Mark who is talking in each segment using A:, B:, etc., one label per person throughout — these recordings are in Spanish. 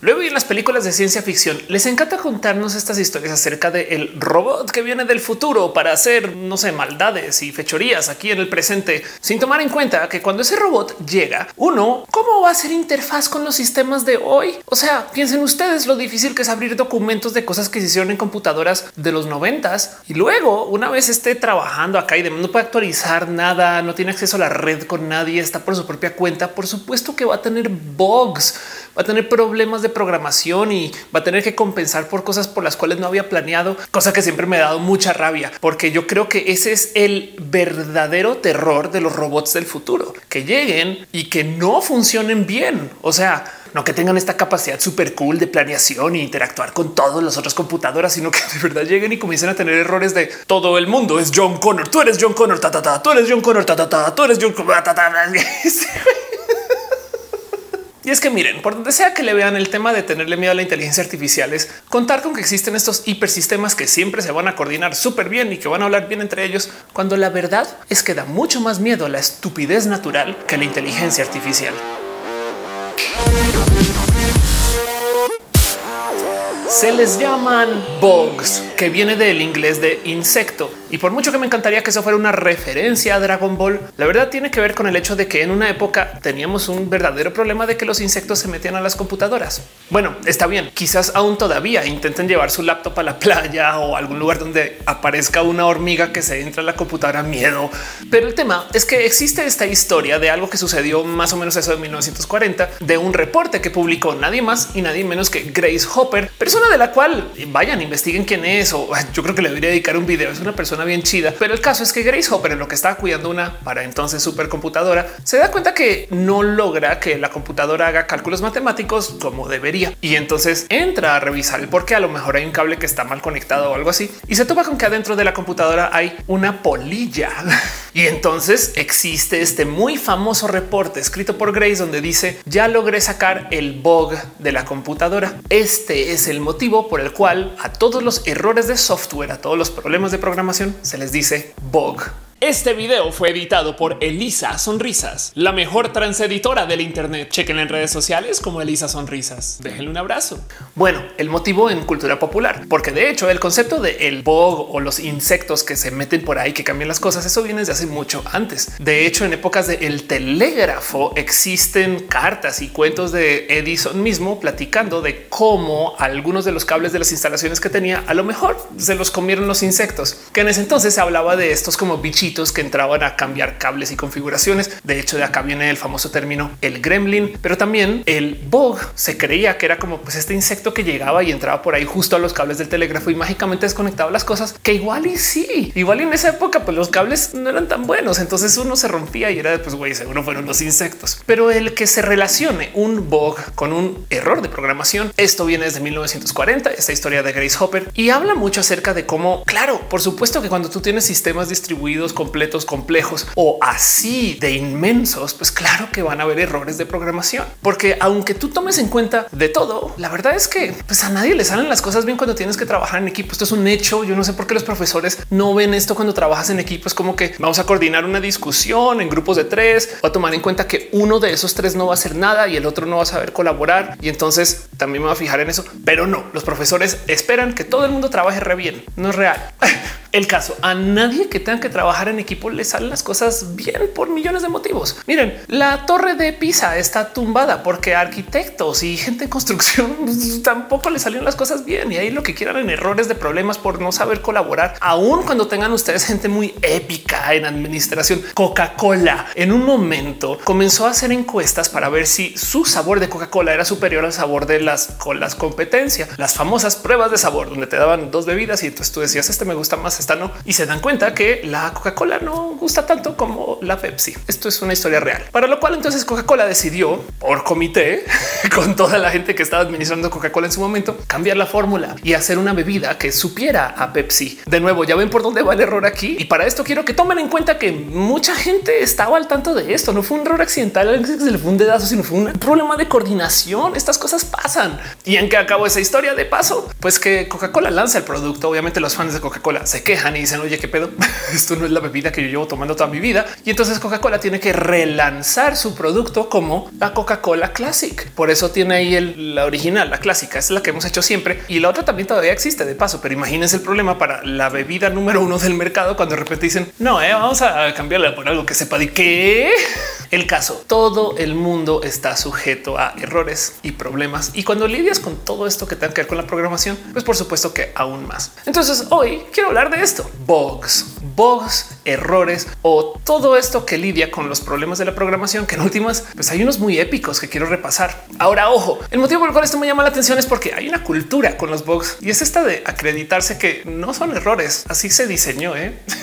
A: Luego y en las películas de ciencia ficción les encanta contarnos estas historias acerca del robot que viene del futuro para hacer, no sé, maldades y fechorías aquí en el presente, sin tomar en cuenta que cuando ese robot llega, uno, ¿cómo va a ser interfaz con los sistemas de hoy? O sea, piensen ustedes lo difícil que es abrir documentos de cosas que se hicieron en computadoras de los 90s y luego una vez esté trabajando acá y no puede actualizar nada, no tiene acceso a la red con nadie, está por su propia cuenta. Por supuesto que va a tener bugs, va a tener problemas de programación y va a tener que compensar por cosas por las cuales no había planeado, cosa que siempre me ha dado mucha rabia, porque yo creo que ese es el verdadero terror de los robots del futuro, que lleguen y que no funcionen bien. O sea, no que tengan esta capacidad súper cool de planeación e interactuar con todas las otras computadoras, sino que de verdad lleguen y comiencen a tener errores de todo el mundo es John Connor. Tú eres John Connor, tú eres John Connor, tú eres John Connor. Y es que miren, por donde sea que le vean, el tema de tenerle miedo a la inteligencia artificial es contar con que existen estos hipersistemas que siempre se van a coordinar súper bien y que van a hablar bien entre ellos, cuando la verdad es que da mucho más miedo a la estupidez natural que la inteligencia artificial. Se les llaman bugs, que viene del inglés de insecto. Y por mucho que me encantaría que eso fuera una referencia a Dragon Ball, la verdad tiene que ver con el hecho de que en una época teníamos un verdadero problema de que los insectos se metían a las computadoras. Bueno, está bien, quizás aún todavía intenten llevar su laptop a la playa o a algún lugar donde aparezca una hormiga que se entra a la computadora, miedo. Pero el tema es que existe esta historia de algo que sucedió más o menos eso de 1940, de un reporte que publicó nadie más y nadie menos que Grace Hopper, persona de la cual vayan, investiguen quién es, o yo creo que le debería dedicar un video. Es una persona bien chida, pero el caso es que Grace Hopper, en lo que estaba cuidando una para entonces supercomputadora, se da cuenta que no logra que la computadora haga cálculos matemáticos como debería. Y entonces entra a revisar el por qué. A lo mejor hay un cable que está mal conectado o algo así, y se topa con que adentro de la computadora hay una polilla. Y entonces existe este muy famoso reporte escrito por Grace donde dice: ya logré sacar el bug de la computadora. Este es el motivo por el cual a todos los errores de software, a todos los problemas de programación, se les dice bug. Este video fue editado por Elisa Sonrisas, la mejor transeditora del Internet. Chequen en redes sociales como Elisa Sonrisas. Déjenle un abrazo. Bueno, el motivo en cultura popular, porque de hecho el concepto de el bug o los insectos que se meten por ahí, que cambian las cosas, eso viene desde hace mucho antes. De hecho, en épocas del telégrafo existen cartas y cuentos de Edison mismo platicando de cómo algunos de los cables de las instalaciones que tenía a lo mejor se los comieron los insectos, que en ese entonces se hablaba de estos como bichitos que entraban a cambiar cables y configuraciones. De hecho, de acá viene el famoso término el gremlin, pero también el bug se creía que era como pues este insecto que llegaba y entraba por ahí justo a los cables del telégrafo y mágicamente desconectaba las cosas, que igual y sí, igual y en esa época pues los cables no eran tan buenos, entonces uno se rompía y era pues güey, seguro fueron los insectos. Pero el que se relacione un bug con un error de programación, esto viene desde 1940, esta historia de Grace Hopper, y habla mucho acerca de cómo, claro, por supuesto que cuando tú tienes sistemas distribuidos completos, complejos o así de inmensos, pues claro que van a haber errores de programación, porque aunque tú tomes en cuenta de todo, la verdad es que pues a nadie le salen las cosas bien cuando tienes que trabajar en equipo. Esto es un hecho. Yo no sé por qué los profesores no ven esto cuando trabajas en equipo. Es como que vamos a coordinar una discusión en grupos de 3, o a tomar en cuenta que uno de esos 3 no va a hacer nada y el otro no va a saber colaborar. Y entonces también me va a fijar en eso, pero no, los profesores esperan que todo el mundo trabaje re bien. No es real. El caso, a nadie que tenga que trabajar en equipo le salen las cosas bien por millones de motivos. Miren, la torre de Pisa está tumbada porque arquitectos y gente en construcción tampoco le salieron las cosas bien, y ahí lo que quieran en errores de problemas por no saber colaborar, aun cuando tengan ustedes gente muy épica en administración. Coca-Cola en un momento comenzó a hacer encuestas para ver si su sabor de Coca-Cola era superior al sabor de las colas competencia, las famosas pruebas de sabor, donde te daban 2 bebidas y entonces tú decías este me gusta más, esta no, y se dan cuenta que la Coca-Cola no gusta tanto como la Pepsi. Esto es una historia real, para lo cual entonces Coca-Cola decidió por comité con toda la gente que estaba administrando Coca-Cola en su momento cambiar la fórmula y hacer una bebida que supiera a Pepsi. De nuevo, ya ven por dónde va el error aquí, y para esto quiero que tomen en cuenta que mucha gente estaba al tanto de esto. No fue un error accidental, se le fue un dedazo, sino fue un problema de coordinación. Estas cosas pasan. ¿Y en qué acabó esa historia? De paso, pues que Coca-Cola lanza el producto. Obviamente los fans de Coca-Cola se quejan quejan y dicen, oye, qué pedo, esto no es la bebida que yo llevo tomando toda mi vida. Y entonces Coca-Cola tiene que relanzar su producto como la Coca-Cola Classic. Por eso tiene ahí la original, la clásica, es la que hemos hecho siempre. Y la otra también todavía existe de paso, pero imagínense el problema para la bebida número uno del mercado cuando de repente dicen, no, vamos a cambiarla por algo que sepa de qué. El caso, todo el mundo está sujeto a errores y problemas. Y cuando lidias con todo esto que tenga que ver con la programación, pues por supuesto que aún más. Entonces hoy quiero hablar de esto, bugs, errores o todo esto que lidia con los problemas de la programación, que en últimas pues hay unos muy épicos que quiero repasar. Ahora, ojo, el motivo por el cual esto me llama la atención es porque hay una cultura con los bugs y es esta de acreditarse que no son errores. Así se diseñó.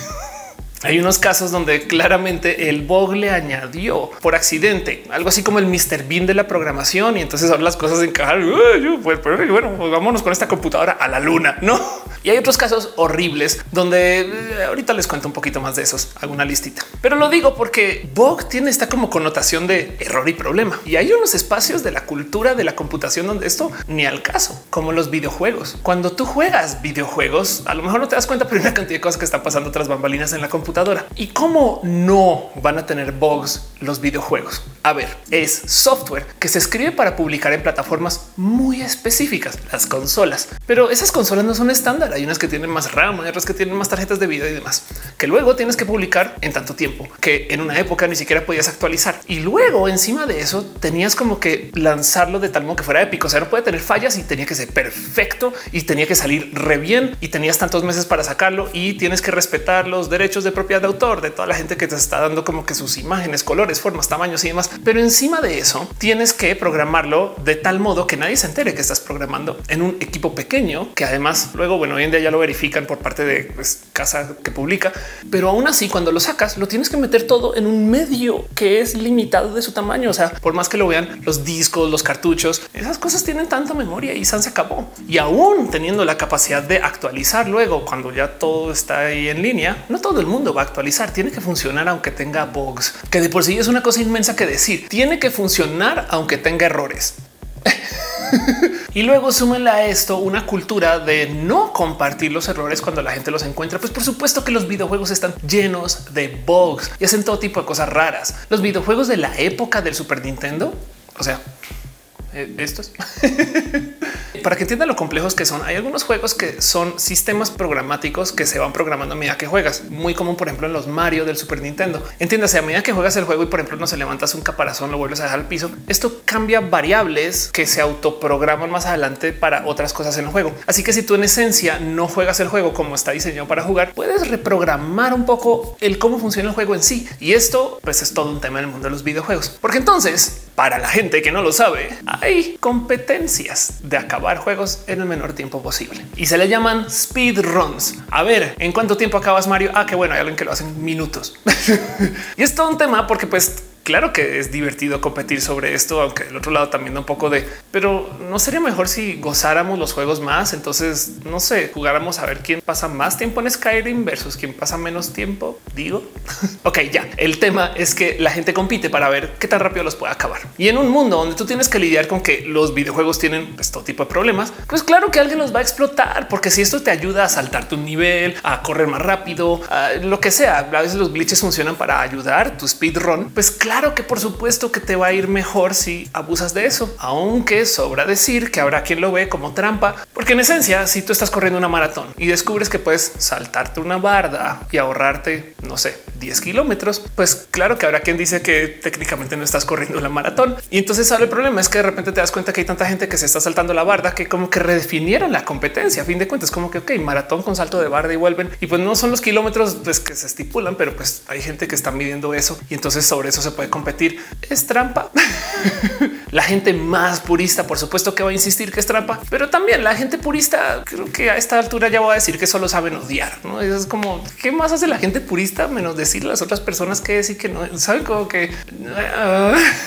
A: Hay unos casos donde claramente el bug le añadió por accidente algo así como el Mr. Bean de la programación. Y entonces ahora las cosas encajan. Bueno, pues vámonos con esta computadora a la luna, no? Y hay otros casos horribles donde ahorita les cuento un poquito más de esos. Hago una listita, pero lo digo porque bug tiene esta como connotación de error y problema. Y hay unos espacios de la cultura de la computación donde esto ni al caso, como los videojuegos. Cuando tú juegas videojuegos, a lo mejor no te das cuenta, pero hay una cantidad de cosas que están pasando tras bambalinas en la computadora. ¿Y cómo no van a tener bugs los videojuegos? A ver, es software que se escribe para publicar en plataformas muy específicas, las consolas, pero esas consolas no son estándar. Hay unas que tienen más RAM, hay otras que tienen más tarjetas de video y demás, que luego tienes que publicar en tanto tiempo que en una época ni siquiera podías actualizar. Y luego encima de eso tenías como que lanzarlo de tal modo que fuera épico. O sea, no puede tener fallas y tenía que ser perfecto y tenía que salir re bien y tenías tantos meses para sacarlo y tienes que respetar los derechos de propiedad de autor de toda la gente que te está dando como que sus imágenes, colores, formas, tamaños y demás. Pero encima de eso tienes que programarlo de tal modo que nadie se entere que estás programando en un equipo pequeño, que además luego, bueno, hoy en día ya lo verifican por parte de casa que publica, pero aún así cuando lo sacas lo tienes que meter todo en un medio que es limitado de su tamaño. O sea, por más que lo vean los discos, los cartuchos, esas cosas tienen tanta memoria y se acabó. Y aún teniendo la capacidad de actualizar luego cuando ya todo está ahí en línea, no todo el mundo va a actualizar. Tiene que funcionar aunque tenga bugs, que de por sí es una cosa inmensa que decir. Tiene que funcionar aunque tenga errores. Y luego súmenle a esto una cultura de no compartir los errores cuando la gente los encuentra. Pues por supuesto que los videojuegos están llenos de bugs y hacen todo tipo de cosas raras. Los videojuegos de la época del Super Nintendo, o sea, estos para que entiendan lo complejos que son. Hay algunos juegos que son sistemas programáticos que se van programando a medida que juegas. Muy común, por ejemplo, en los Mario del Super Nintendo. Entiéndase, a medida que juegas el juego y por ejemplo no se levantas un caparazón, lo vuelves a dejar al piso. Esto cambia variables que se autoprograman más adelante para otras cosas en el juego. Así que si tú en esencia no juegas el juego como está diseñado para jugar, puedes reprogramar un poco el cómo funciona el juego en sí. Y esto pues es todo un tema en el mundo de los videojuegos, porque entonces para la gente que no lo sabe, hay competencias de acabar juegos en el menor tiempo posible y se le llaman speedruns. A ver, ¿en cuánto tiempo acabas Mario? Ah, qué bueno, hay alguien que lo hace en minutos. Y es todo un tema porque pues claro que es divertido competir sobre esto, aunque del otro lado también da un poco de, pero no sería mejor si gozáramos los juegos más. Entonces, no sé, jugáramos a ver quién pasa más tiempo en Skyrim versus quién pasa menos tiempo. Digo, ok, ya el tema es que la gente compite para ver qué tan rápido los puede acabar. Y en un mundo donde tú tienes que lidiar con que los videojuegos tienen pues, todo tipo de problemas, pues claro que alguien los va a explotar, porque si esto te ayuda a saltarte un nivel, a correr más rápido, a lo que sea, a veces los glitches funcionan para ayudar tu speedrun, pues claro que por supuesto que te va a ir mejor si abusas de eso, aunque sobra decir que habrá quien lo ve como trampa, porque en esencia, si tú estás corriendo una maratón y descubres que puedes saltarte una barda y ahorrarte, no sé, 10 kilómetros, pues claro que habrá quien dice que técnicamente no estás corriendo la maratón. Y entonces ahora el problema es que de repente te das cuenta que hay tanta gente que se está saltando la barda que como que redefinieron la competencia. A fin de cuentas, como que ok, maratón con salto de barda y vuelven. Y pues no son los kilómetros pues, que se estipulan, pero pues hay gente que está midiendo eso y entonces sobre eso se puede competir. Es trampa. La gente más purista, por supuesto que va a insistir que es trampa, pero también la gente purista creo que a esta altura ya va a decir que solo saben odiar. No es como qué más hace la gente purista menos decirle a las otras personas que sí que no saben, como que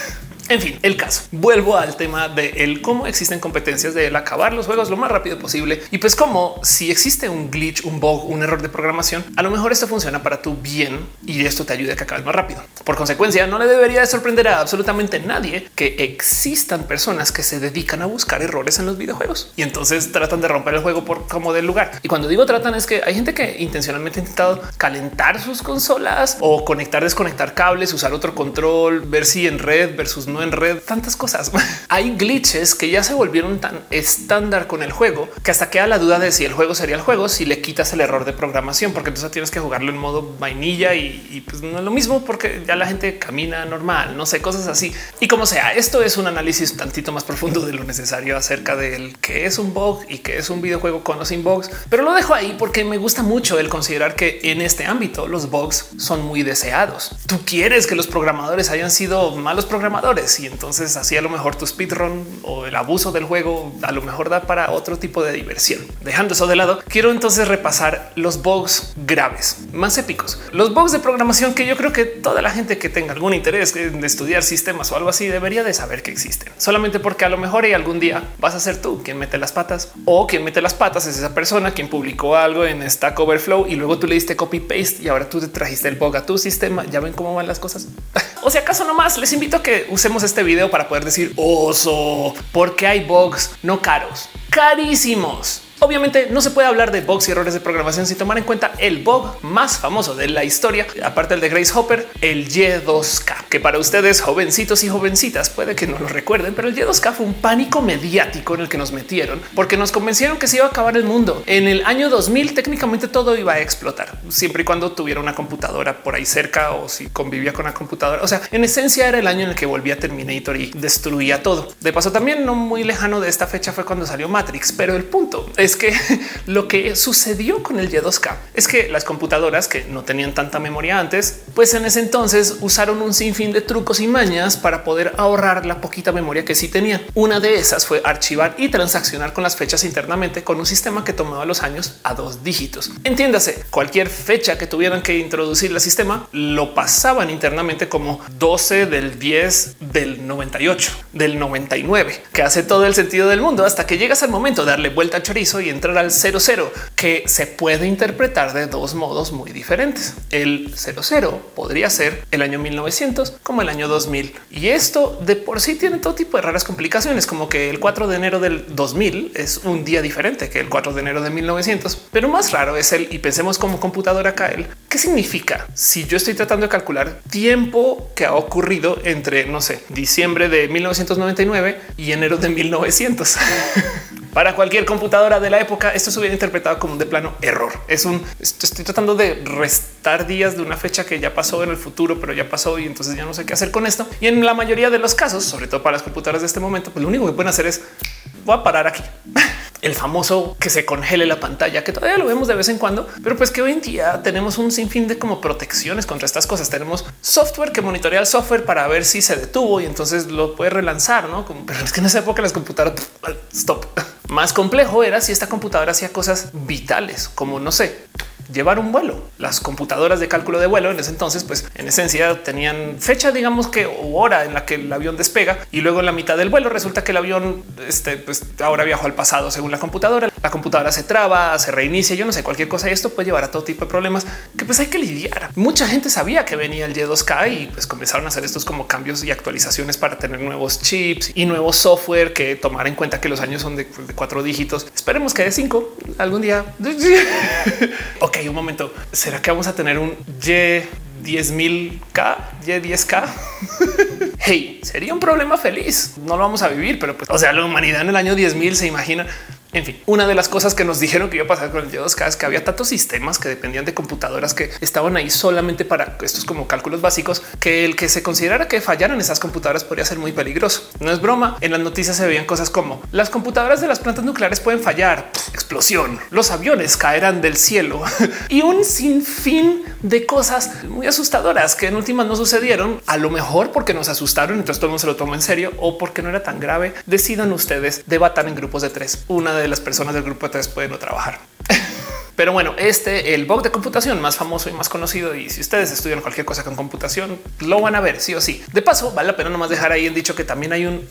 A: En fin, el caso. Vuelvo al tema de el cómo existen competencias de el acabar los juegos lo más rápido posible. Y pues como si existe un glitch, un bug, un error de programación, a lo mejor esto funciona para tu bien y esto te ayuda a que acabes más rápido. Por consecuencia, no le debería de sorprender a absolutamente nadie que existan personas que se dedican a buscar errores en los videojuegos y entonces tratan de romper el juego por como del lugar. Y cuando digo tratan es que hay gente que intencionalmente ha intentado calentar sus consolas o conectar, desconectar cables, usar otro control, ver si en red versus no en red, tantas cosas. Hay glitches que ya se volvieron tan estándar con el juego que hasta queda la duda de si el juego sería el juego si le quitas el error de programación, porque entonces tienes que jugarlo en modo vainilla y pues no es lo mismo porque ya la gente camina normal, no sé, cosas así. Y como sea, esto es un análisis tantito más profundo de lo necesario acerca del qué es un bug y qué es un videojuego con o sin bugs, pero lo dejo ahí porque me gusta mucho el considerar que en este ámbito los bugs son muy deseados. Tú quieres que los programadores hayan sido malos programadores y entonces así a lo mejor tu speedrun o el abuso del juego a lo mejor da para otro tipo de diversión. Dejando eso de lado, quiero entonces repasar los bugs graves, más épicos, los bugs de programación que yo creo que toda la gente que tenga algún interés en estudiar sistemas o algo así debería de saber que existen, solamente porque a lo mejor y algún día vas a ser tú quien mete las patas, o quien mete las patas es esa persona quien publicó algo en Stack Overflow y luego tú le diste copy paste y ahora tú te trajiste el bug a tu sistema. Ya ven cómo van las cosas. O si acaso nomás les invito a que usemos este video para poder decir oso, porque hay bugs no caros, carísimos. Obviamente no se puede hablar de bugs y errores de programación sin tomar en cuenta el bug más famoso de la historia, aparte del de Grace Hopper, el Y2K, que para ustedes jovencitos y jovencitas puede que no lo recuerden, pero el Y2K fue un pánico mediático en el que nos metieron porque nos convencieron que se iba a acabar el mundo. En el año 2000 técnicamente todo iba a explotar, siempre y cuando tuviera una computadora por ahí cerca o si convivía con la computadora. O sea, en esencia era el año en el que volvía Terminator y destruía todo. De paso, también no muy lejano de esta fecha fue cuando salió Matrix, pero el punto es que lo que sucedió con el Y2K es que las computadoras que no tenían tanta memoria antes, pues en ese entonces usaron un sinfín de trucos y mañas para poder ahorrar la poquita memoria que sí tenían. Una de esas fue archivar y transaccionar con las fechas internamente con un sistema que tomaba los años a 2 dígitos. Entiéndase, cualquier fecha que tuvieran que introducir el sistema lo pasaban internamente como 12 del 10 del 98 del 99, que hace todo el sentido del mundo hasta que llegas al momento de darle vuelta al chorizo y entrar al 00, que se puede interpretar de dos modos muy diferentes. El 00 podría ser el año 1900 como el año 2000. Y esto de por sí tiene todo tipo de raras complicaciones, como que el 4 de enero del 2000 es un día diferente que el 4 de enero de 1900. Pero más raro es el, y pensemos como computadora acá, el qué significa si yo estoy tratando de calcular tiempo que ha ocurrido entre, no sé, diciembre de 1999 y enero de 1900. Para cualquier computadora de la época, esto se hubiera interpretado como un de plano error. Estoy tratando de restar días de una fecha que ya pasó en el futuro, pero ya pasó y entonces ya no sé qué hacer con esto. Y en la mayoría de los casos, sobre todo para las computadoras de este momento, pues lo único que pueden hacer es voy a parar aquí. El famoso que se congele la pantalla, que todavía lo vemos de vez en cuando, pero pues que hoy en día tenemos un sinfín de como protecciones contra estas cosas. Tenemos software que monitorea el software para ver si se detuvo y entonces lo puede relanzar, ¿no? Pero es que en esa época las computadoras stop. Más complejo era si esta computadora hacía cosas vitales, como no sé, llevar un vuelo. Las computadoras de cálculo de vuelo en ese entonces, pues en esencia tenían fecha, digamos que hora en la que el avión despega y luego en la mitad del vuelo resulta que el avión pues ahora viajó al pasado según la computadora. La computadora se traba, se reinicia, yo no sé, cualquier cosa y esto puede llevar a todo tipo de problemas que pues hay que lidiar. Mucha gente sabía que venía el Y2K y pues comenzaron a hacer estos como cambios y actualizaciones para tener nuevos chips y nuevo software que tomar en cuenta que los años son de 4 dígitos. Esperemos que de 5 algún día. Ok, un momento. ¿Será que vamos a tener un Y10.000K, Y10K? Hey, sería un problema feliz. No lo vamos a vivir, pero pues, o sea, la humanidad en el año 10.000 se imagina. En fin, una de las cosas que nos dijeron que iba a pasar con el Y2K es que había tantos sistemas que dependían de computadoras que estaban ahí solamente para estos como cálculos básicos, que el que se considerara que fallaran esas computadoras podría ser muy peligroso. No es broma. En las noticias se veían cosas como las computadoras de las plantas nucleares pueden fallar, explosión, los aviones caerán del cielo y un sinfín de cosas muy asustadoras que en últimas no sucedieron, a lo mejor porque nos asustaron, entonces todo el mundo se lo tomó en serio o porque no era tan grave. Decidan ustedes, debatan en grupos de 3. Una de las personas del grupo de 3 puede no trabajar. Pero bueno, el bug de computación más famoso y más conocido, y si ustedes estudian cualquier cosa con computación, lo van a ver sí o sí. De paso, vale la pena nomás dejar ahí el dicho que también hay un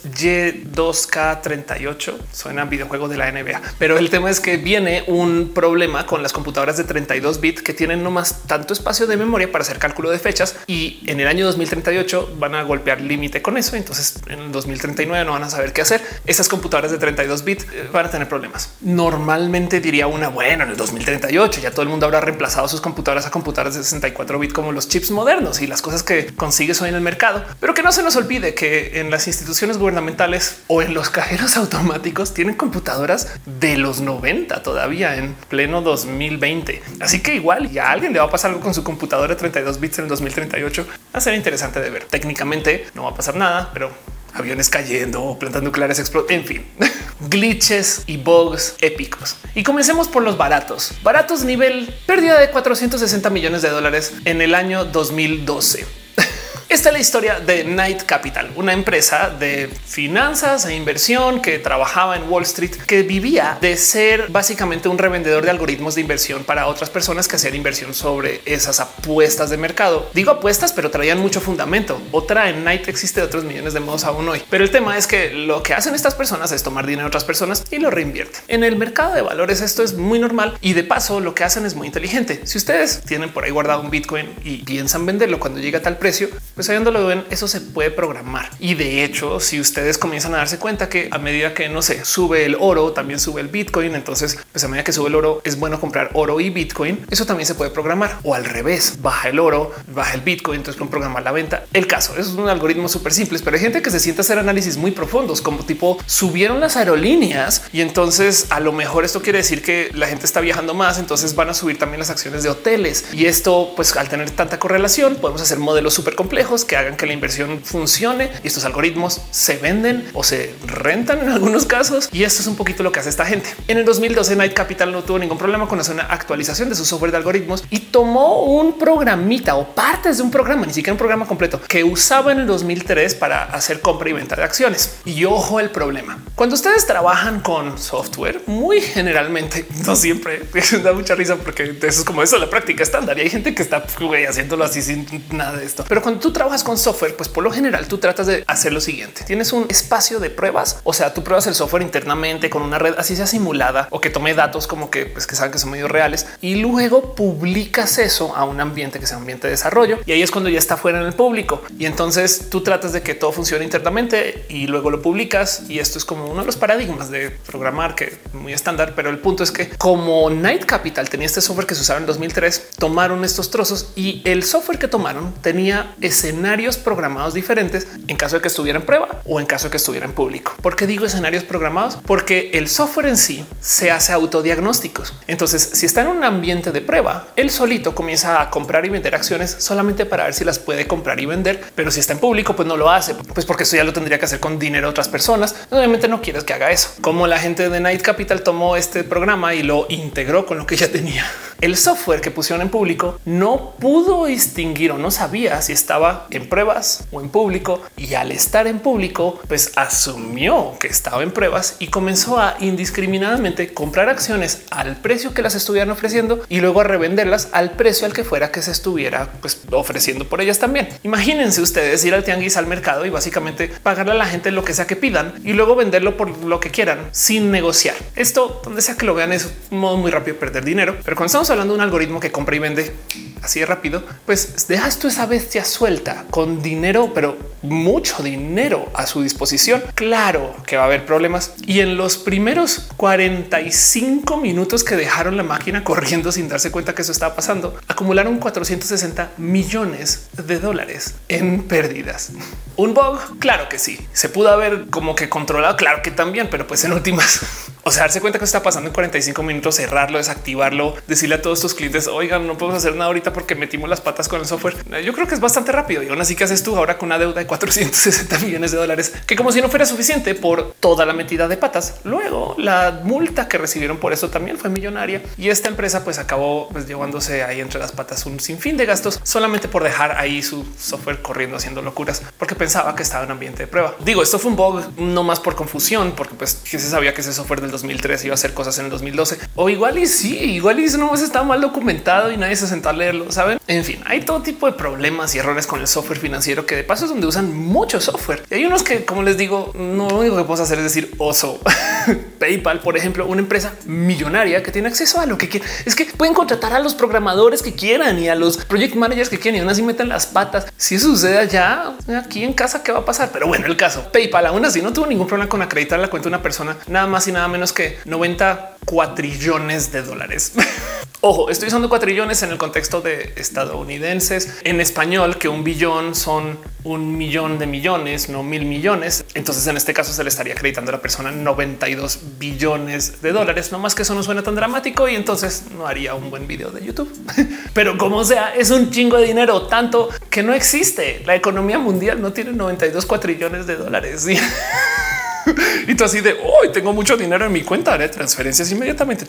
A: Y2K38, suena a videojuego de la NBA, pero el tema es que viene un problema con las computadoras de 32 bits que tienen nomás tanto espacio de memoria para hacer cálculo de fechas, y en el año 2038 van a golpear límite con eso. Entonces en el 2039 no van a saber qué hacer. Esas computadoras de 32 bits van a tener problemas. Normalmente diría una, bueno, en el 2038 ya todo el mundo habrá reemplazado sus computadoras a computadoras de 64 bits como los chips modernos y las cosas que consigues hoy en el mercado. Pero que no se nos olvide que en las instituciones gubernamentales o en los cajeros automáticos tienen computadoras de los 90 todavía en pleno 2020. Así que igual ya a alguien le va a pasar algo con su computadora de 32 bits en el 2038. Va a ser interesante de ver. Técnicamente no va a pasar nada, pero aviones cayendo, plantas nucleares explotan, en fin, glitches y bugs épicos. Y comencemos por los baratos. Baratos nivel pérdida de 460 millones de dólares en el año 2012. Esta es la historia de Knight Capital, una empresa de finanzas e inversión que trabajaba en Wall Street, que vivía de ser básicamente un revendedor de algoritmos de inversión para otras personas que hacían inversión sobre esas apuestas de mercado. Digo apuestas, pero traían mucho fundamento. Otra en Knight existe de otros millones de modos aún hoy. Pero el tema es que lo que hacen estas personas es tomar dinero de otras personas y lo reinvierten. En el mercado de valores esto es muy normal y de paso lo que hacen es muy inteligente. Si ustedes tienen por ahí guardado un Bitcoin y piensan venderlo cuando llega a tal precio, pues ahí donde lo ven, eso se puede programar. Y de hecho, si ustedes comienzan a darse cuenta que a medida que no sé, sube el oro, también sube el Bitcoin. Entonces, pues a medida que sube el oro, es bueno comprar oro y Bitcoin. Eso también se puede programar, o al revés, baja el oro, baja el Bitcoin. Entonces pueden programar la venta. El caso es un algoritmo súper simple, pero hay gente que se siente a hacer análisis muy profundos, como tipo subieron las aerolíneas y entonces a lo mejor esto quiere decir que la gente está viajando más. Entonces van a subir también las acciones de hoteles y esto, pues al tener tanta correlación, podemos hacer modelos súper complejos que hagan que la inversión funcione y estos algoritmos se venden o se rentan en algunos casos. Y esto es un poquito lo que hace esta gente. En el 2012 Knight Capital no tuvo ningún problema con hacer una actualización de su software de algoritmos y tomó un programita o partes de un programa, ni siquiera un programa completo, que usaba en el 2003 para hacer compra y venta de acciones. Y ojo el problema. Cuando ustedes trabajan con software, muy generalmente, no siempre, da mucha risa porque eso es como eso, la práctica estándar y hay gente que está haciéndolo así sin nada de esto. Pero cuando tú trabajas con software, pues por lo general tú tratas de hacer lo siguiente. Tienes un espacio de pruebas, o sea, tú pruebas el software internamente con una red así sea simulada o que tome datos como que pues que saben que son medio reales y luego publicas eso a un ambiente que sea un ambiente de desarrollo y ahí es cuando ya está fuera en el público y entonces tú tratas de que todo funcione internamente y luego lo publicas y esto es como uno de los paradigmas de programar que es muy estándar, pero el punto es que como Knight Capital tenía este software que se usaba en 2003, tomaron estos trozos y el software que tomaron tenía escenarios programados diferentes en caso de que estuviera en prueba o en caso de que estuviera en público. ¿Por qué digo escenarios programados? Porque el software en sí se hace autodiagnósticos. Entonces, si está en un ambiente de prueba, él solito comienza a comprar y vender acciones solamente para ver si las puede comprar y vender. Pero si está en público, pues no lo hace, pues porque esto ya lo tendría que hacer con dinero de otras personas. Obviamente no quieres que haga eso. Como la gente de Knight Capital tomó este programa y lo integró con lo que ya tenía. El software que pusieron en público no pudo distinguir o no sabía si estaba en pruebas o en público y al estar en público pues asumió que estaba en pruebas y comenzó a indiscriminadamente comprar acciones al precio que las estuvieran ofreciendo y luego a revenderlas al precio al que fuera que se estuviera pues ofreciendo por ellas también. Imagínense ustedes ir al tianguis, al mercado y básicamente pagarle a la gente lo que sea que pidan y luego venderlo por lo que quieran sin negociar. Esto donde sea que lo vean es un modo muy rápido de perder dinero, pero cuando estamos hablando de un algoritmo que compra y vende así de rápido, pues dejas tú esa bestia suelta con dinero, pero mucho dinero a su disposición. Claro que va a haber problemas y en los primeros 45 minutos que dejaron la máquina corriendo sin darse cuenta que eso estaba pasando, acumularon 460 millones de dólares en pérdidas. Un bug, claro que sí. Se pudo haber como que controlado, claro que también, pero pues en últimas, o sea, darse cuenta que está pasando en 45 minutos, cerrarlo, desactivarlo, decirle a todos tus clientes, oigan, no podemos hacer nada ahorita porque metimos las patas con el software. Yo creo que es bastante rápido y aún así que haces tú ahora con una deuda de 460 millones de dólares, que como si no fuera suficiente por toda la metida de patas. Luego la multa que recibieron por eso también fue millonaria y esta empresa pues acabó pues llevándose ahí entre las patas un sinfín de gastos solamente por dejar ahí su software corriendo haciendo locuras porque pensaba que estaba en ambiente de prueba. Digo, esto fue un bug no más por confusión, porque pues que se sabía que ese software del 2013 iba a hacer cosas en el 2012 o igual y sí, igual y no está mal documentado y nadie se sentó a leerlo, saben? En fin, hay todo tipo de problemas y errores con el software financiero, que de paso es donde usan mucho software. Y hay unos que, como les digo, no lo único que puedo hacer es decir oso. PayPal, por ejemplo, una empresa millonaria que tiene acceso a lo que quiere. Es que pueden contratar a los programadores que quieran y a los project managers que quieran y aún así meten las patas. Si eso sucede allá, aquí en casa, ¿qué va a pasar? Pero bueno, el caso PayPal aún así no tuvo ningún problema con acreditar la cuenta de una persona, nada más y nada menos que 90 cuatrillones de dólares. Ojo, estoy usando cuatrillones en el contexto de estadounidenses. En español, que un billón son 1.000.000 de millones, no 1.000 millones. Entonces, en este caso se le estaría acreditando a la persona 92 billones de dólares. No más que eso no suena tan dramático y entonces no haría un buen video de YouTube. Pero como sea, es un chingo de dinero, tanto que no existe. La economía mundial no tiene 92 cuatrillones de dólares. Y tú así de hoy tengo mucho dinero en mi cuenta, haré transferencias inmediatamente.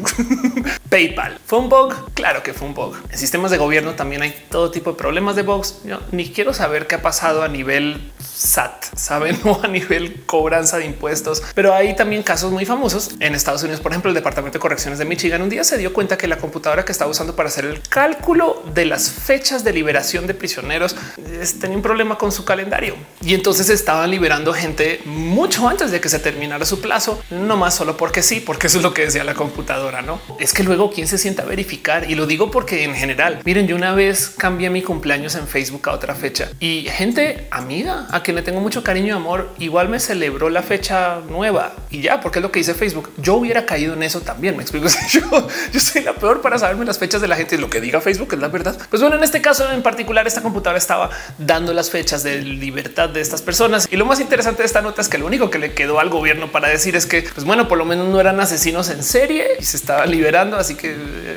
A: PayPal fue un bug. Claro que fue un bug. En sistemas de gobierno también hay todo tipo de problemas de bugs. Yo ni quiero saber qué ha pasado a nivel SAT, saben, o a nivel cobranza de impuestos, pero hay también casos muy famosos en Estados Unidos. Por ejemplo, el Departamento de Correcciones de Michigan un día se dio cuenta que la computadora que estaba usando para hacer el cálculo de las fechas de liberación de prisioneros tenía un problema con su calendario y entonces estaban liberando gente mucho antes de que se terminara su plazo, no más solo porque sí, porque eso es lo que decía la computadora. No es que luego quién se sienta a verificar, y lo digo porque en general, miren, yo una vez cambié mi cumpleaños en Facebook a otra fecha y gente amiga a quien le tengo mucho cariño y amor igual me celebró la fecha nueva y ya, porque es lo que dice Facebook. Yo hubiera caído en eso también. Me explico. Yo soy la peor para saberme las fechas de la gente. Lo que diga Facebook es la verdad. Pues bueno, en este caso en particular, esta computadora estaba dando las fechas de libertad de estas personas. Y lo más interesante de esta nota es que lo único que le quedó al gobierno para decir es que, pues bueno, por lo menos no eran asesinos en serie y se estaba liberando. Así que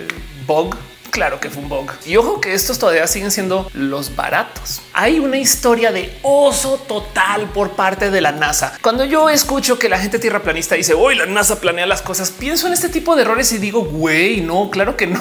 A: bug. Claro que fue un bug. Y ojo que estos todavía siguen siendo los baratos. Hay una historia de oso total por parte de la NASA. Cuando yo escucho que la gente tierraplanista dice hoy la NASA planea las cosas, pienso en este tipo de errores y digo, güey, no, claro que no.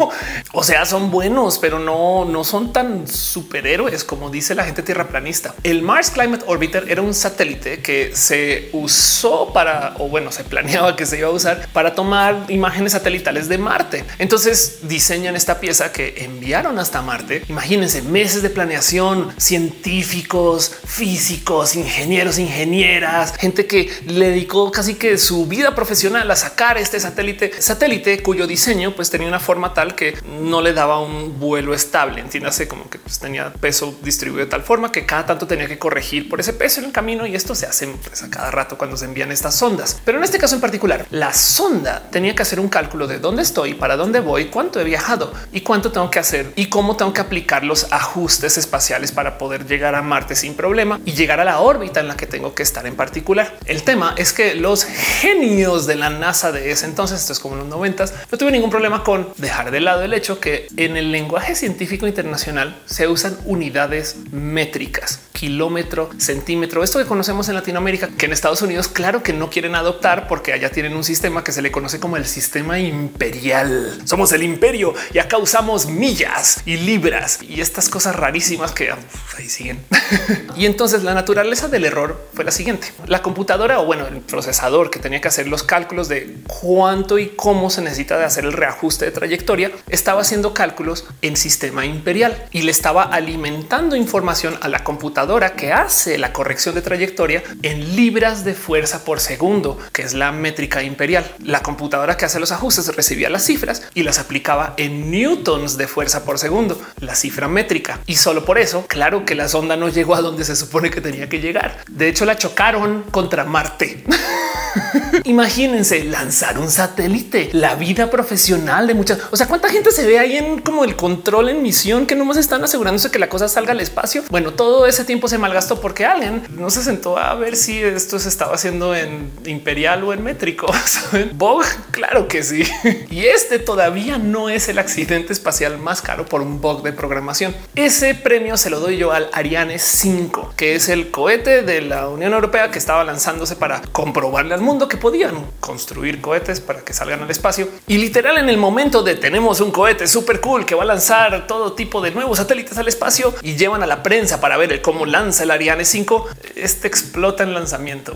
A: O sea, son buenos, pero no son tan superhéroes como dice la gente tierraplanista. El Mars Climate Orbiter era un satélite que se usó para, o bueno, se planeaba que se iba a usar para tomar imágenes satelitales de Marte. Entonces diseñan esta pieza que enviaron hasta Marte. Imagínense meses de planeación, científicos, físicos, ingenieros, ingenieras, gente que le dedicó casi que su vida profesional a sacar este satélite cuyo diseño pues tenía una forma tal que no le daba un vuelo estable. Entiéndase, como que pues, tenía peso distribuido de tal forma que cada tanto tenía que corregir por ese peso en el camino, y esto se hace pues, a cada rato cuando se envían estas sondas. Pero en este caso en particular, la sonda tenía que hacer un cálculo de dónde estoy, para dónde voy, cuánto he viajado y cuánto tengo que hacer y cómo tengo que aplicar los ajustes espaciales para poder llegar a Marte sin problema y llegar a la órbita en la que tengo que estar en particular. El tema es que los genios de la NASA de ese entonces, esto es como en los 90s, no tuve ningún problema con dejar de lado el hecho que en el lenguaje científico internacional se usan unidades métricas, kilómetro, centímetro, esto que conocemos en Latinoamérica, que en Estados Unidos claro que no quieren adoptar porque allá tienen un sistema que se le conoce como el sistema imperial. Somos el imperio y acá usamos millas y libras y estas cosas rarísimas que ahí siguen. Y entonces la naturaleza del error fue la siguiente. La computadora, o bueno, el procesador que tenía que hacer los cálculos de cuánto y cómo se necesita de hacer el reajuste de trayectoria, estaba haciendo cálculos en sistema imperial y le estaba alimentando información a la computadora que hace la corrección de trayectoria en libras de fuerza por segundo, que es la métrica imperial. La computadora que hace los ajustes recibía las cifras y las aplicaba en newtons de fuerza por segundo, la cifra métrica. Y solo por eso, claro que la sonda no llegó a donde se supone que tenía que llegar. De hecho, la chocaron contra Marte. Imagínense lanzar un satélite, la vida profesional de muchas. O sea, cuánta gente se ve ahí en como el control en misión que nomás están asegurándose que la cosa salga al espacio. Bueno, todo ese tiempo se malgastó porque alguien no se sentó a ver si esto se estaba haciendo en imperial o en métrico. ¿Saben? Bog, claro que sí. Y este todavía no es el accidente espacial más caro por un bug de programación. Ese premio se lo doy yo al Ariane 5, que es el cohete de la Unión Europea que estaba lanzándose para comprobarle al mundo que podían construir cohetes para que salgan al espacio. Y literal, en el momento de tenemos un cohete súper cool que va a lanzar todo tipo de nuevos satélites al espacio y llevan a la prensa para ver cómo lanza el Ariane 5, este explota en lanzamiento.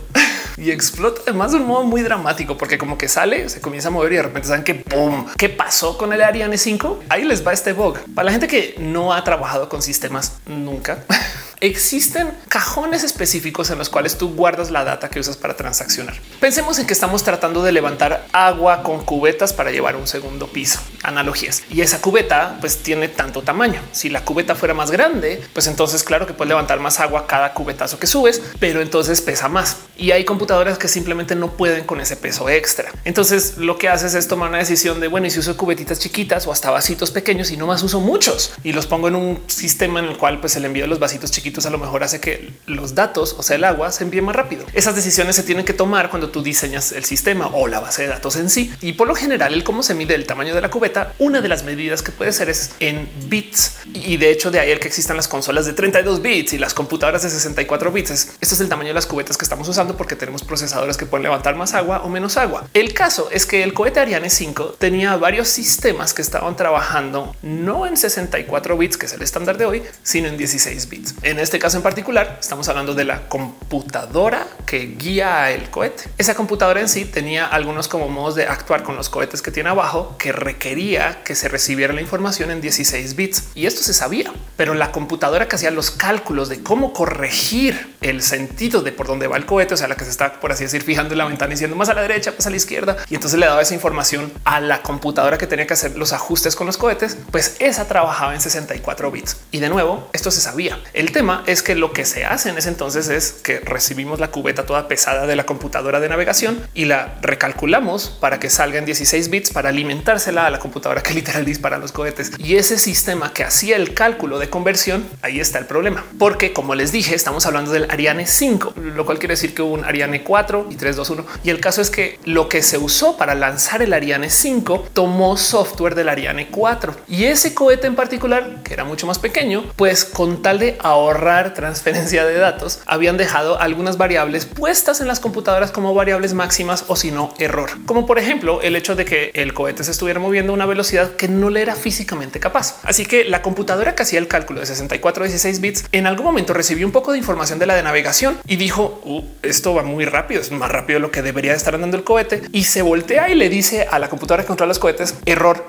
A: y explota además de un modo muy dramático, porque como que sale, se comienza a mover y de repente saben que ¡pum! ¿Qué pasó con el Ariane 5? Ahí les va este bug. Para la gente que no ha trabajado con sistemas nunca, existen cajones específicos en los cuales tú guardas la data que usas para transaccionar. Pensemos en que estamos tratando de levantar agua con cubetas para llevar un segundo piso. Analogías. Y esa cubeta pues tiene tanto tamaño. Si la cubeta fuera más grande, pues entonces claro que puedes levantar más agua cada cubetazo que subes, pero entonces pesa más. Y hay computadoras que simplemente no pueden con ese peso extra. Entonces lo que haces es tomar una decisión de bueno, y si uso cubetitas chiquitas o hasta vasitos pequeños y no más uso muchos y los pongo en un sistema en el cual pues el envío de los vasitos chiquitos a lo mejor hace que los datos, o sea, el agua se envíe más rápido. Esas decisiones se tienen que tomar cuando tú diseñas el sistema o la base de datos en sí. Y por lo general, el cómo se mide el tamaño de la cubeta, una de las medidas que puede ser es en bits. Y de hecho, de ahí el que existan las consolas de 32 bits y las computadoras de 64 bits. Esto es el tamaño de las cubetas que estamos usando porque tenemos procesadores que pueden levantar más agua o menos agua. El caso es que el cohete Ariane 5 tenía varios sistemas que estaban trabajando no en 64 bits, que es el estándar de hoy, sino en 16 bits. En este caso en particular, estamos hablando de la computadora que guía el cohete. Esa computadora en sí tenía algunos como modos de actuar con los cohetes que tiene abajo que requería que se recibiera la información en 16 bits. Y esto se sabía, pero la computadora que hacía los cálculos de cómo corregir el sentido de por dónde va el cohete, o sea, la que se está, por así decir, fijando en la ventana diciendo más a la derecha, más a la izquierda, y entonces le daba esa información a la computadora que tenía que hacer los ajustes con los cohetes, pues esa trabajaba en 64 bits. Y de nuevo, esto se sabía. El tema es que lo que se hace en ese entonces es que recibimos la cubeta toda pesada de la computadora de navegación y la recalculamos para que salga en 16 bits para alimentársela a la computadora que literal dispara los cohetes. Y ese sistema que hacía el cálculo de conversión, ahí está el problema, porque como les dije, estamos hablando del Ariane 5, lo cual quiere decir que hubo un Ariane 4 y 3, 2, 1. Y el caso es que lo que se usó para lanzar el Ariane 5 tomó software del Ariane 4 y ese cohete en particular, que era mucho más pequeño, pues con tal de ahorrar transferencia de datos, habían dejado algunas variables puestas en las computadoras como variables máximas o si no error, como por ejemplo el hecho de que el cohete se estuviera moviendo a una velocidad que no le era físicamente capaz. Así que la computadora que hacía el cálculo de 64 a 16 bits en algún momento recibió un poco de información de la de navegación y dijo esto va muy rápido, es más rápido de lo que debería estar andando el cohete, y se voltea y le dice a la computadora que controla los cohetes error.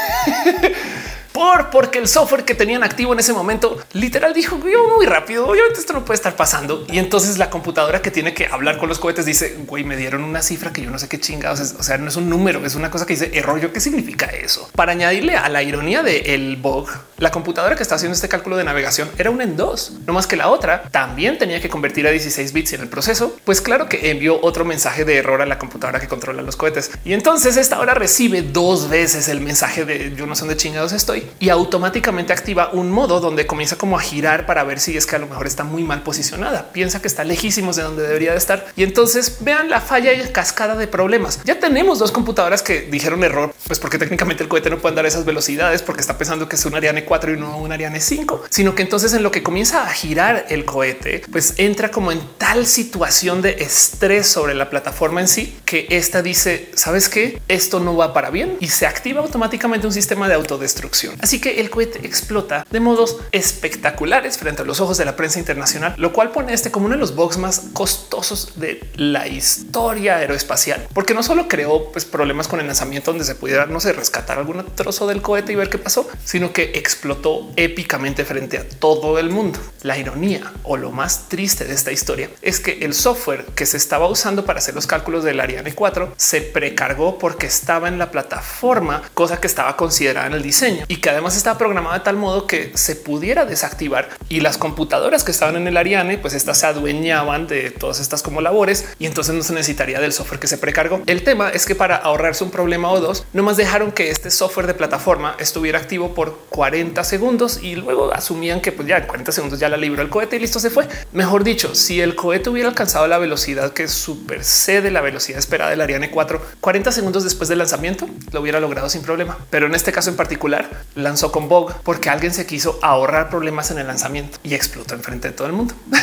A: Porque el software que tenían activo en ese momento literal dijo yo muy rápido, obviamente esto no puede estar pasando. Y entonces la computadora que tiene que hablar con los cohetes dice güey, me dieron una cifra que yo no sé qué chingados es. O sea, no es un número, es una cosa que dice error. ¿Yo qué significa eso? Para añadirle a la ironía del bug, la computadora que está haciendo este cálculo de navegación era una en 2, no más que la otra también tenía que convertir a 16 bits en el proceso. Pues claro que envió otro mensaje de error a la computadora que controla los cohetes. Y entonces esta ahora recibe 2 veces el mensaje de yo no sé dónde chingados estoy y automáticamente activa un modo donde comienza como a girar para ver si es que a lo mejor está muy mal posicionada. Piensa que está lejísimos de donde debería de estar. Y entonces vean la falla y cascada de problemas. Ya tenemos 2 computadoras que dijeron error, pues porque técnicamente el cohete no puede andar a esas velocidades porque está pensando que es un Ariane 4 y no un Ariane 5, sino que entonces en lo que comienza a girar el cohete, pues entra como en tal situación de estrés sobre la plataforma en sí que esta dice, ¿sabes qué? Esto no va para bien y se activa automáticamente un sistema de autodestrucción. Así que el cohete explota de modos espectaculares frente a los ojos de la prensa internacional, lo cual pone este como uno de los bugs más costosos de la historia aeroespacial, porque no solo creó pues, problemas con el lanzamiento donde se pudiera, no sé, rescatar algún trozo del cohete y ver qué pasó, sino que explotó épicamente frente a todo el mundo. La ironía o lo más triste de esta historia es que el software que se estaba usando para hacer los cálculos del Ariane 4 se precargó porque estaba en la plataforma, cosa que estaba considerada en el diseño y que además estaba programada de tal modo que se pudiera desactivar, y las computadoras que estaban en el Ariane, pues estas se adueñaban de todas estas como labores y entonces no se necesitaría del software que se precargó. El tema es que para ahorrarse un problema o dos, nomás dejaron que este software de plataforma estuviera activo por 40 segundos y luego asumían que pues ya en 40 segundos ya la libró el cohete y listo, se fue. Mejor dicho, si el cohete hubiera alcanzado la velocidad que supersede la velocidad esperada del Ariane 4, 40 segundos después del lanzamiento lo hubiera logrado sin problema. Pero en este caso en particular lanzó con bug porque alguien se quiso ahorrar problemas en el lanzamiento y explotó enfrente de todo el mundo.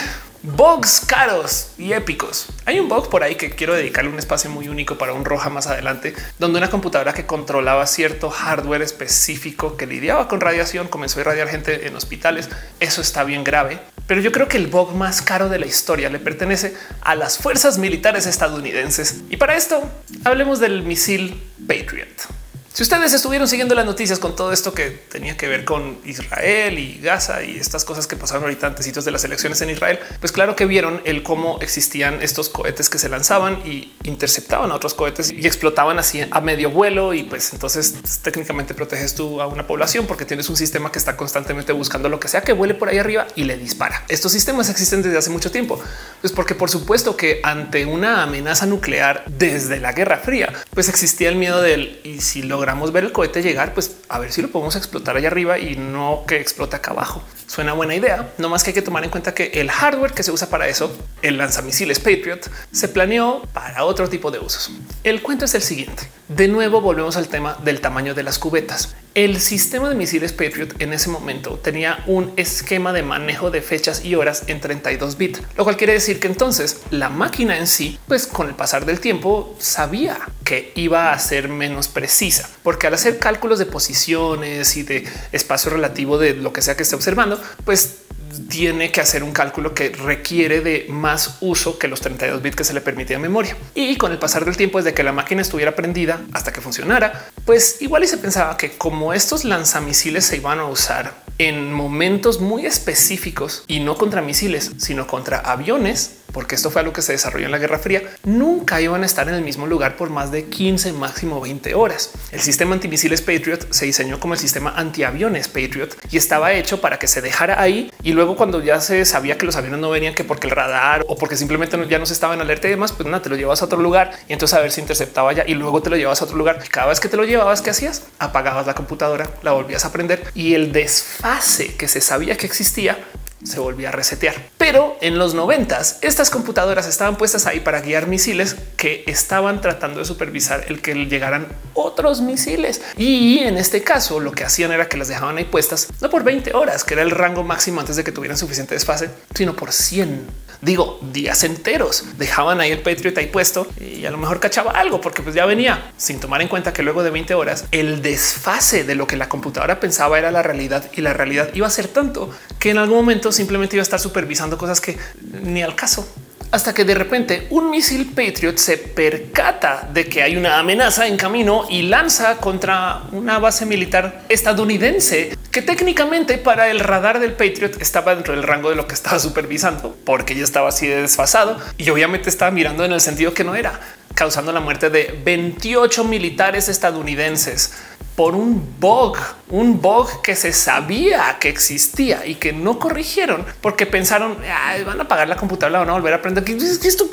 A: Bugs caros y épicos. Hay un bug por ahí que quiero dedicarle un espacio muy único para un Roja más adelante, donde una computadora que controlaba cierto hardware específico que lidiaba con radiación comenzó a irradiar gente en hospitales. Eso está bien grave, pero yo creo que el bug más caro de la historia le pertenece a las fuerzas militares estadounidenses. Y para esto hablemos del misil Patriot. Si ustedes estuvieron siguiendo las noticias con todo esto que tenía que ver con Israel y Gaza y estas cosas que pasaron ahorita antecitos de las elecciones en Israel, pues claro que vieron el cómo existían estos cohetes que se lanzaban y interceptaban a otros cohetes y explotaban así a medio vuelo. Y pues entonces técnicamente proteges tú a una población porque tienes un sistema que está constantemente buscando lo que sea que vuele por ahí arriba y le dispara. Estos sistemas existen desde hace mucho tiempo, pues porque por supuesto que ante una amenaza nuclear desde la Guerra Fría, pues existía el miedo del y si logramos ver el cohete llegar, pues a ver si lo podemos explotar allá arriba y no que explote acá abajo. Suena buena idea, no más que hay que tomar en cuenta que el hardware que se usa para eso, el lanzamisiles Patriot, se planeó para otro tipo de usos. El cuento es el siguiente. De nuevo volvemos al tema del tamaño de las cubetas. El sistema de misiles Patriot en ese momento tenía un esquema de manejo de fechas y horas en 32 bits, lo cual quiere decir que entonces la máquina en sí, pues con el pasar del tiempo sabía que iba a ser menos precisa, porque al hacer cálculos de posiciones y de espacio relativo de lo que sea que esté observando, pues tiene que hacer un cálculo que requiere de más uso que los 32 bits que se le permitía en memoria. Y con el pasar del tiempo, desde que la máquina estuviera prendida hasta que funcionara, pues igual y se pensaba que como estos lanzamisiles se iban a usar en momentos muy específicos y no contra misiles, sino contra aviones, porque esto fue algo que se desarrolló en la Guerra Fría, nunca iban a estar en el mismo lugar por más de 15, máximo 20 horas. El sistema antimisiles Patriot se diseñó como el sistema antiaviones Patriot y estaba hecho para que se dejara ahí. Y luego cuando ya se sabía que los aviones no venían, que porque el radar o porque simplemente ya no se estaba en alerta y demás, pues nada, te lo llevas a otro lugar y entonces a ver si interceptaba ya y luego te lo llevas a otro lugar. Y cada vez que te lo llevabas, ¿qué hacías? Apagabas la computadora, la volvías a prender y el desfase que se sabía que existía se volvía a resetear. Pero en los 90s, estas computadoras estaban puestas ahí para guiar misiles que estaban tratando de supervisar el que llegaran otros misiles. Y en este caso, lo que hacían era que las dejaban ahí puestas no por 20 horas, que era el rango máximo antes de que tuvieran suficiente desfase, sino por 100. Digo, días enteros. Dejaban ahí el Patriot ahí puesto y a lo mejor cachaba algo porque pues ya venía, sin tomar en cuenta que luego de 20 horas el desfase de lo que la computadora pensaba era la realidad y la realidad iba a ser tanto que en algún momento simplemente iba a estar supervisando cosas que ni al caso. Hasta que de repente un misil Patriot se percata de que hay una amenaza en camino y lanza contra una base militar estadounidense que técnicamente para el radar del Patriot estaba dentro del rango de lo que estaba supervisando, porque ya estaba así de desfasado y obviamente estaba mirando en el sentido que no era, causando la muerte de 28 militares estadounidenses por un bug que se sabía que existía y que no corrigieron porque pensaron van a apagar la computadora, van a volver a aprender. Esto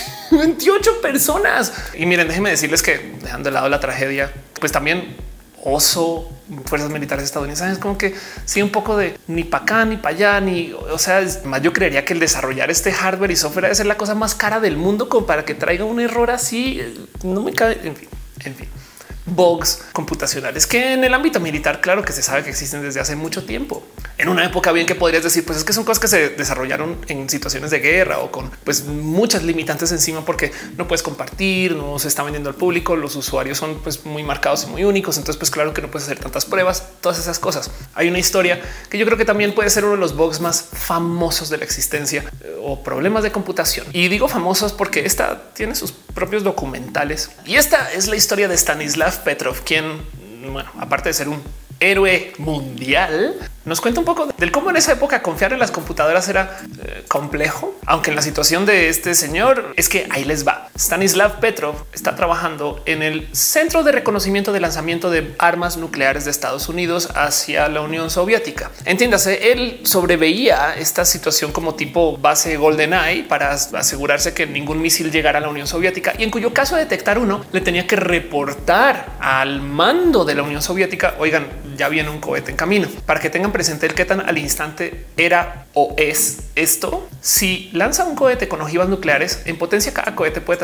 A: 28 personas. Y miren, déjenme decirles que dejando de lado la tragedia, pues también oso fuerzas militares estadounidenses es como que sí, un poco de ni para acá ni para allá, ni o sea, es más, yo creería que el desarrollar este hardware y software debe ser la cosa más cara del mundo como para que traiga un error así. No me cabe. En fin. Bugs computacionales que en el ámbito militar, claro que se sabe que existen desde hace mucho tiempo. En una época bien que podrías decir, pues es que son cosas que se desarrollaron en situaciones de guerra o con pues muchas limitantes encima porque no puedes compartir, no se está vendiendo al público, los usuarios son pues muy marcados y muy únicos. Entonces, pues claro que no puedes hacer tantas pruebas, todas esas cosas. Hay una historia que yo creo que también puede ser uno de los bugs más famosos de la existencia o problemas de computación. Y digo famosos porque esta tiene sus propios documentales y esta es la historia de Stanislav Petrov, quien, bueno, aparte de ser un héroe mundial, nos cuenta un poco del cómo en esa época confiar en las computadoras era complejo, aunque en la situación de este señor es que ahí les va. Stanislav Petrov está trabajando en el Centro de Reconocimiento de Lanzamiento de Armas Nucleares de Estados Unidos hacia la Unión Soviética. Entiéndase, él sobreveía esta situación como tipo base GoldenEye para asegurarse que ningún misil llegara a la Unión Soviética y en cuyo caso de detectar uno le tenía que reportar al mando de la Unión Soviética. Oigan, ya viene un cohete en camino, para que tengan presente el qué tan al instante era o es esto. Si lanza un cohete con ojivas nucleares en potencia, cada cohete puede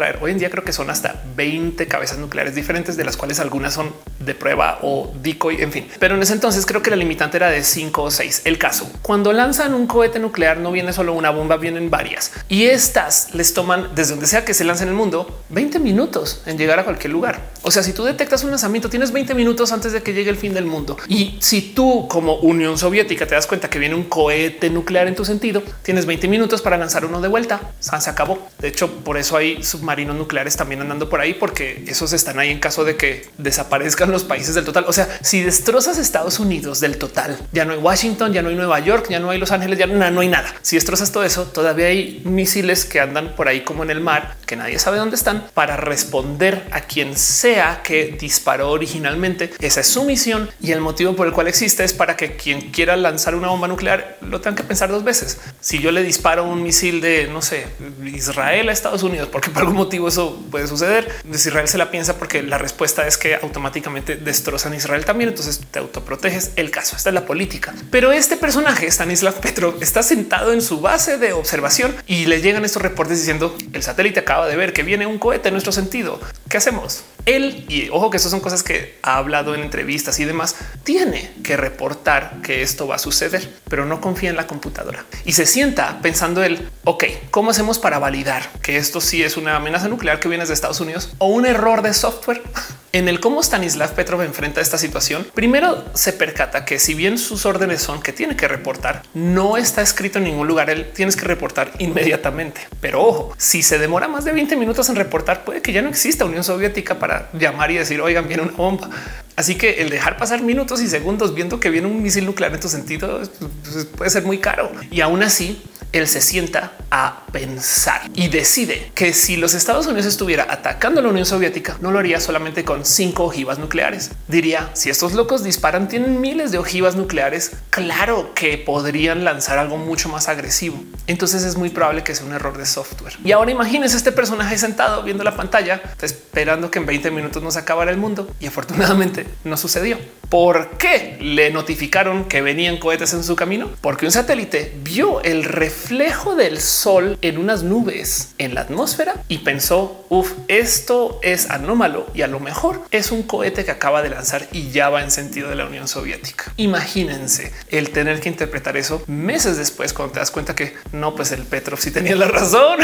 A: traer. Hoy en día creo que son hasta 20 cabezas nucleares diferentes, de las cuales algunas son de prueba o decoy, en fin. Pero en ese entonces creo que la limitante era de 5 o 6. El caso, cuando lanzan un cohete nuclear no viene solo una bomba, vienen varias. Y estas les toman, desde donde sea que se lance en el mundo, 20 minutos en llegar a cualquier lugar. O sea, si tú detectas un lanzamiento, tienes 20 minutos antes de que llegue el fin del mundo. Y si tú como Unión Soviética te das cuenta que viene un cohete nuclear en tu sentido, tienes 20 minutos para lanzar uno de vuelta. Se acabó. De hecho, por eso hay submarinos nucleares también andando por ahí, porque esos están ahí en caso de que desaparezcan los países del total. O sea, si destrozas Estados Unidos del total, ya no hay Washington, ya no hay Nueva York, ya no hay Los Ángeles, ya no hay nada. Si destrozas todo eso, todavía hay misiles que andan por ahí como en el mar, que nadie sabe dónde están, para responder a quien sea que disparó originalmente. Esa es su misión, y el motivo por el cual existe es para que quien quiera lanzar una bomba nuclear lo tenga que pensar dos veces. Si yo le disparo un misil de, no sé, Israel a Estados Unidos, porque por algún motivo eso puede suceder, pues Israel se la piensa porque la respuesta es que automáticamente destrozan Israel también. Entonces te autoproteges. El caso, esta es la política. Pero este personaje, Stanislav Petrov, está sentado en su base de observación y le llegan estos reportes diciendo el satélite acaba de ver que viene un cohete en nuestro sentido. ¿Qué hacemos? Él, y ojo que estas son cosas que ha hablado en entrevistas y demás, tiene que reportar que esto va a suceder, pero no confía en la computadora y se sienta pensando él, ok, ¿cómo hacemos para validar que esto sí es una amenaza nuclear que viene de Estados Unidos o un error de software? En el cómo Stanislav Petrov enfrenta esta situación, primero se percata que si bien sus órdenes son que tiene que reportar, no está escrito en ningún lugar, él tienes que reportar inmediatamente. Pero ojo, si se demora más de 20 minutos en reportar, puede que ya no exista Unión Soviética para llamar y decir, oigan, viene una bomba. Así que el dejar pasar minutos y segundos viendo que viene un misil nuclear en tu sentido pues puede ser muy caro. Y aún así, él se sienta a pensar y decide que si los Estados Unidos estuviera atacando a la Unión Soviética, no lo haría solamente con 5 ojivas nucleares. Diría, si estos locos disparan, tienen miles de ojivas nucleares, claro que podrían lanzar algo mucho más agresivo. Entonces es muy probable que sea un error de software. Y ahora imagínense este personaje sentado viendo la pantalla, esperando que en 20 minutos nos acabara el mundo. Y afortunadamente no sucedió. ¿Por qué le notificaron que venían cohetes en su camino? Porque un satélite vio el reflejo del sol en unas nubes en la atmósfera y pensó, uff, esto es anómalo y a lo mejor es un cohete que acaba de lanzar y ya va en sentido de la Unión Soviética. Imagínense el tener que interpretar eso meses después, cuando te das cuenta que no, pues el Petrov sí tenía la razón.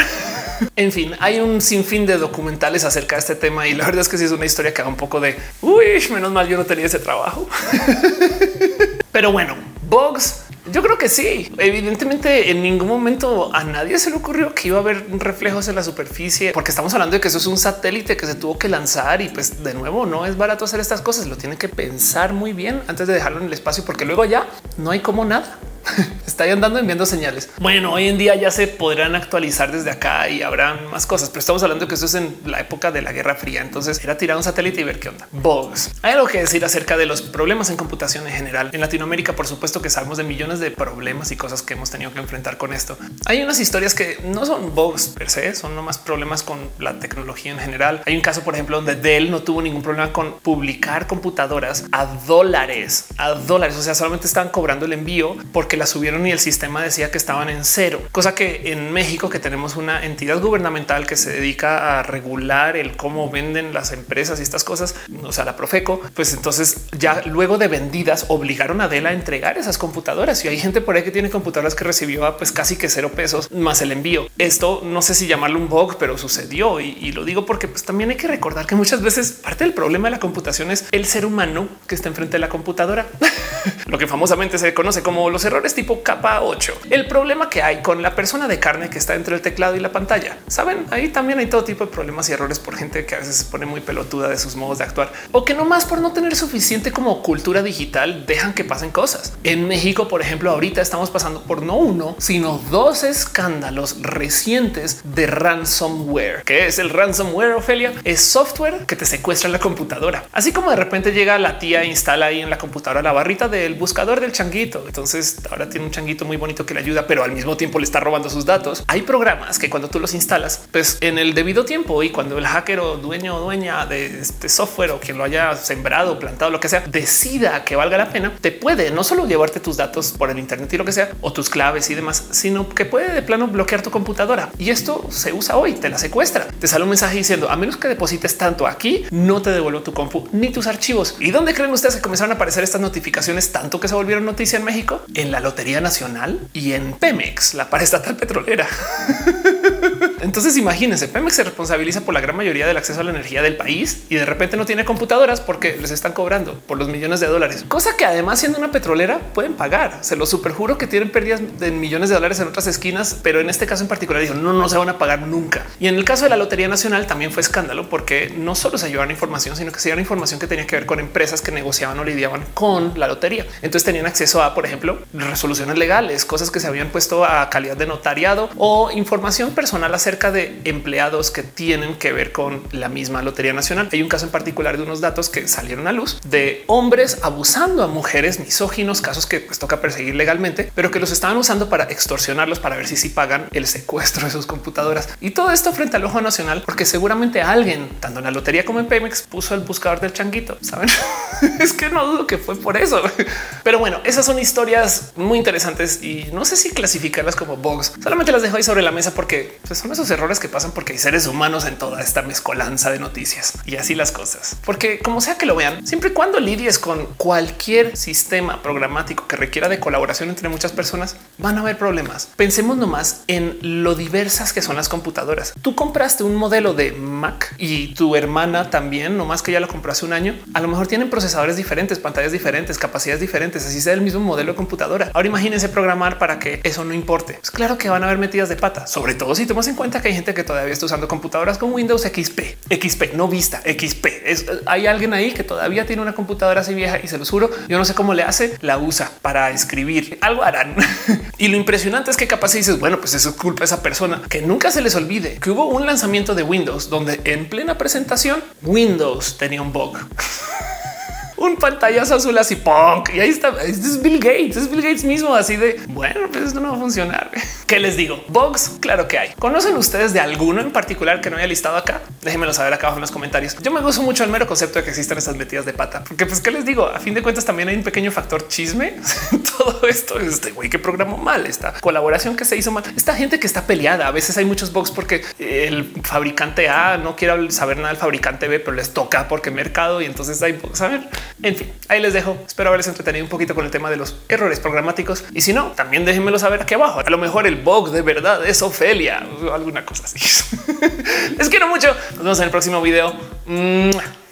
A: En fin, hay un sinfín de documentales acerca de este tema y la verdad es que sí es una historia que da un poco de uy, menos mal yo no tenía ese trabajo. Pero bueno, bugs. Yo creo que sí. Evidentemente, en ningún momento a nadie se le ocurrió que iba a haber reflejos en la superficie, porque estamos hablando de que eso es un satélite que se tuvo que lanzar y pues de nuevo no es barato hacer estas cosas. Lo tiene que pensar muy bien antes de dejarlo en el espacio, porque luego ya no hay como nada. Está ahí andando enviando señales. Bueno, hoy en día ya se podrán actualizar desde acá y habrán más cosas, pero estamos hablando de que eso es en la época de la Guerra Fría. Entonces era tirar un satélite y ver qué onda. Bugs. Hay algo que decir acerca de los problemas en computación en general. En Latinoamérica, por supuesto que sabemos de millones de problemas y cosas que hemos tenido que enfrentar con esto. Hay unas historias que no son bugs per se, son nomás problemas con la tecnología en general. Hay un caso, por ejemplo, donde Dell no tuvo ningún problema con publicar computadoras a dólares. O sea, solamente estaban cobrando el envío porque la subieron y el sistema decía que estaban en cero, cosa que en México, que tenemos una entidad gubernamental que se dedica a regular el cómo venden las empresas y estas cosas, o sea, la Profeco, pues entonces ya luego de vendidas obligaron a Dell a entregar esas computadoras y hay gente por ahí que tiene computadoras que recibió a pues casi que $0 más el envío. Esto no sé si llamarlo un bug, pero sucedió y lo digo porque pues también hay que recordar que muchas veces parte del problema de la computación es el ser humano que está enfrente de la computadora, lo que famosamente se conoce como los errores tipo capa 8. El problema que hay con la persona de carne que está entre el teclado y la pantalla. Saben, ahí también hay todo tipo de problemas y errores por gente que a veces se pone muy pelotuda de sus modos de actuar o que nomás por no tener suficiente como cultura digital dejan que pasen cosas. En México, por ejemplo, ahorita estamos pasando por no uno, sino 2 escándalos recientes de ransomware. ¿Qué es el ransomware, Ofelia? Es software que te secuestra la computadora. Así como de repente llega la tía e instala ahí en la computadora la barrita del buscador del changuito. Entonces ahora tiene un changuito muy bonito que le ayuda, pero al mismo tiempo le está robando sus datos. Hay programas que cuando tú los instalas, pues en el debido tiempo y cuando el hacker o dueño o dueña de este software o quien lo haya sembrado, plantado, lo que sea, decida que valga la pena, te puede no solo llevarte tus datos por el internet y lo que sea, o tus claves y demás, sino que puede de plano bloquear tu computadora. Y esto se usa hoy, te la secuestra. Te sale un mensaje diciendo a menos que deposites tanto aquí, no te devuelvo tu compu ni tus archivos. ¿Y dónde creen ustedes que comenzaron a aparecer estas notificaciones tanto que se volvieron noticia en México? En la Lotería Nacional y en Pemex, la paraestatal petrolera. Entonces imagínense, Pemex se responsabiliza por la gran mayoría del acceso a la energía del país y de repente no tiene computadoras porque les están cobrando por los millones de dólares, cosa que además siendo una petrolera pueden pagar. Se lo superjuro que tienen pérdidas de millones de dólares en otras esquinas, pero en este caso en particular dijo no se van a pagar nunca. Y en el caso de la Lotería Nacional también fue escándalo porque no solo se llevaron información, sino que se llevaron información que tenía que ver con empresas que negociaban o lidiaban con la lotería. Entonces tenían acceso a, por ejemplo, resoluciones legales, cosas que se habían puesto a calidad de notariado o información personal acerca de empleados que tienen que ver con la misma Lotería Nacional. Hay un caso en particular de unos datos que salieron a luz de hombres abusando a mujeres, misóginos, casos que pues toca perseguir legalmente, pero que los estaban usando para extorsionarlos para ver si pagan el secuestro de sus computadoras. Y todo esto frente al ojo nacional, porque seguramente alguien, tanto en la lotería como en Pemex, puso el buscador del changuito. Saben, es que no dudo que fue por eso. Pero bueno, esas son historias muy interesantes y no sé si clasificarlas como bugs. Solamente las dejo ahí sobre la mesa porque pues, son esos errores que pasan porque hay seres humanos en toda esta mezcolanza de noticias y así las cosas. Porque como sea que lo vean, siempre y cuando lidies con cualquier sistema programático que requiera de colaboración entre muchas personas, van a haber problemas. Pensemos nomás en lo diversas que son las computadoras. Tú compraste un modelo de Mac y tu hermana también, nomás que ya lo compró hace un año. A lo mejor tienen procesadores diferentes, pantallas diferentes, capacidades diferentes, así sea el mismo modelo de computadora. Ahora imagínense programar para que eso no importe. Pues claro que van a haber metidas de pata, sobre todo si tomas en cuenta que hay gente que todavía está usando computadoras con Windows XP, no Vista, XP. Hay alguien ahí que todavía tiene una computadora así vieja y se los juro, yo no sé cómo le hace, la usa para escribir. Algo harán. Y lo impresionante es que capaz dices, bueno, pues eso es culpa de esa persona. Que nunca se les olvide que hubo un lanzamiento de Windows donde en plena presentación Windows tenía un bug. Un pantallazo azul así punk y ahí está. Es Bill Gates mismo, así de bueno, pues esto no va a funcionar. ¿Qué les digo? Bugs, claro que hay. ¿Conocen ustedes de alguno en particular que no haya listado acá? Déjenmelo saber acá abajo en los comentarios. Yo me gozo mucho el mero concepto de que existan estas metidas de pata, porque pues qué les digo, a fin de cuentas también hay un pequeño factor chisme. Todo esto es este güey que programó mal, esta colaboración que se hizo mal, esta gente que está peleada. A veces hay muchos bugs porque el fabricante A no quiere saber nada del fabricante B, pero les toca porque mercado y entonces hay bugs. A ver, en fin, ahí les dejo. Espero haberles entretenido un poquito con el tema de los errores programáticos. Y si no, también déjenmelo saber aquí abajo. A lo mejor el bug de verdad es Ofelia o alguna cosa así. Les quiero mucho. Nos vemos en el próximo video.